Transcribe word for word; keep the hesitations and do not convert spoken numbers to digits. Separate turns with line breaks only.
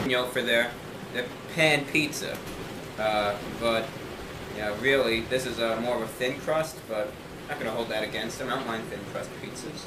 you know, for their their pan pizza. Uh, but yeah, really, this is uh, more of a thin crust, but I'm not gonna hold that against them. I don't mind thin crust pizzas.